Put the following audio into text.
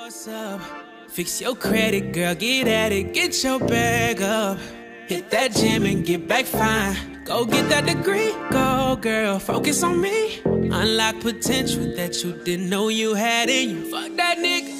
What's up? Fix your credit, girl, get at it, get your bag up. Hit that gym and get back fine. Go get that degree, go girl, focus on me. Unlock potential that you didn't know you had in you. Fuck that nigga.